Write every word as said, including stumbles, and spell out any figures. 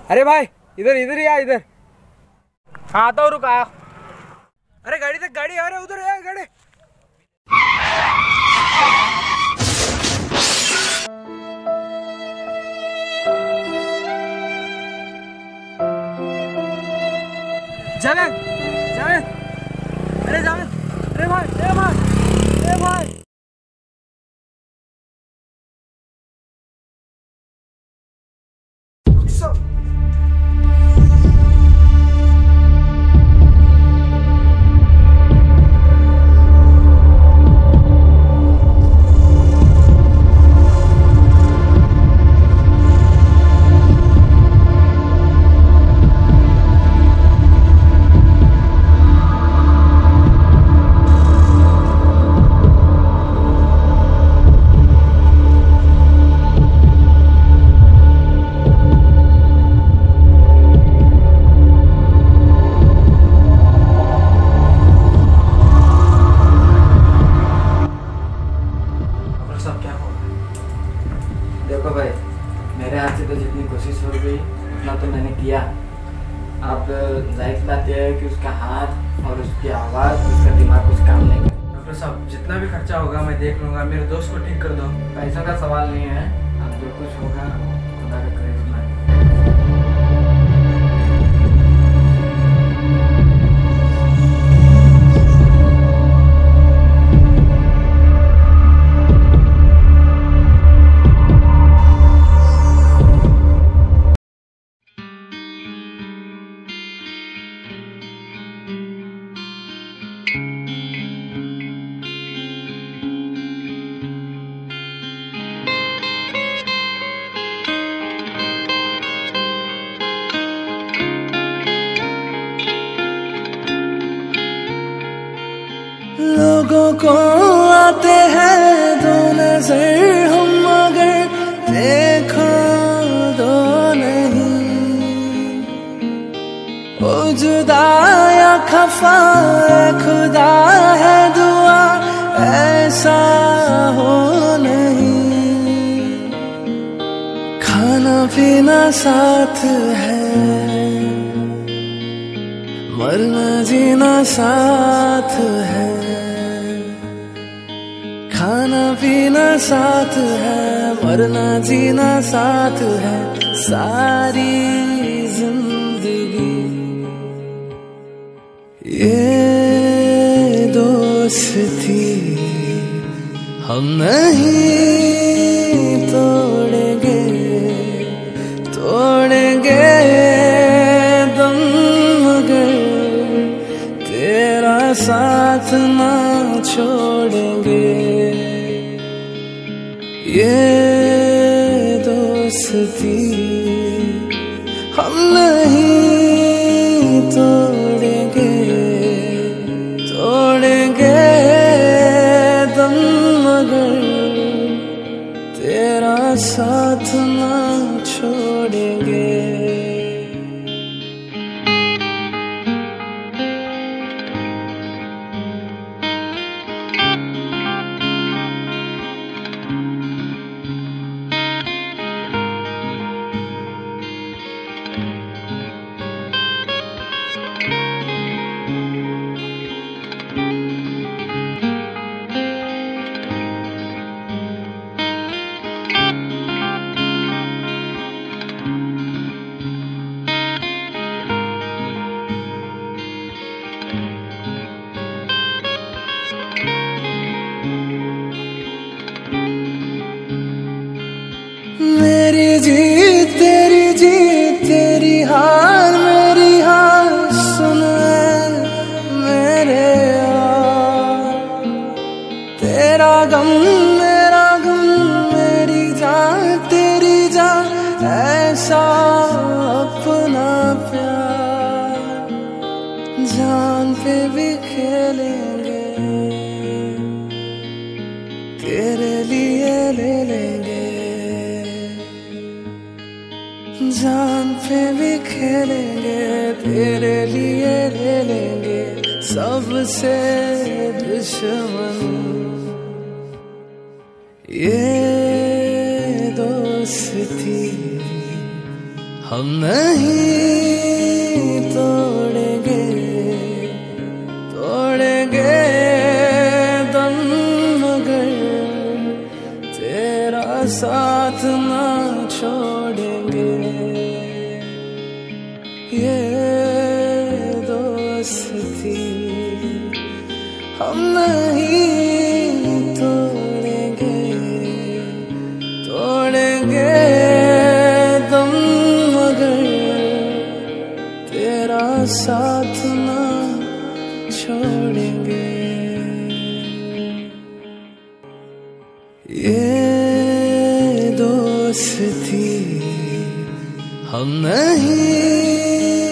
अरे भाई इधर इधर ही आ इधर। हाँ आता हूँ, रुक आया। अरे गाड़ी तक गाड़ी आ रहा है, उधर है गाड़ी। जावेद जावेद, अरे जावेद, अरे भाई, अरे भाई, अरे भाई। देखो भाई, मेरे हाथ से तो जितनी कोशिश हो गई उतना तो मैंने किया। आप जाहिर बात यह है कि उसका हाथ और उसकी आवाज़, उसका दिमाग कुछ काम नहीं करे। डॉक्टर साहब जितना भी खर्चा होगा मैं देख लूँगा, मेरे दोस्त को ठीक कर दो। पैसों का सवाल नहीं है, अब जो कुछ होगा खुदा का करे उतना। लोगों को आते हैं दो नजर, हम मगर देखो दो नहीं। ओ जुदा या खफा खुदा है दुआ ऐसा हो नहीं। खाना पीना साथ है, मरना जीना साथ है। खाना पीना साथ है, मरना जीना साथ है। सारी जिंदगी ये दोस्ती हम नहीं तोड़ेंगे, तोड़ेंगे दम मगर तेरा साथ ना छोड़ेंगे। ये दोस्ती हम नहीं तोड़ेंगे, तोड़ेंगे दम मगर तेरा साथ ना छोड़ेंगे। मेरी जीत तेरी जीत, तेरी हार मेरी हार। सुन मेरे यार, तेरा गम मेरा गम, मेरी जान तेरी जान। ऐसा अपना प्यार जान पे भी खेलेंगे, तेरे लिए ले लेंगे। जान पे भी खेलेंगे, तेरे लिए ले लेंगे। सबसे दुश्मन ये दोस्ती हम नहीं तोड़ेंगे तोड़ेंगे दम मगर तेरा साथ ना छोड़ेंगे। ये दोस्ती हम नहीं तोड़ेंगे तोड़ेंगे दम मगर तेरा साथ ना छोड़ेंगे। ये दोस्ती हम नहीं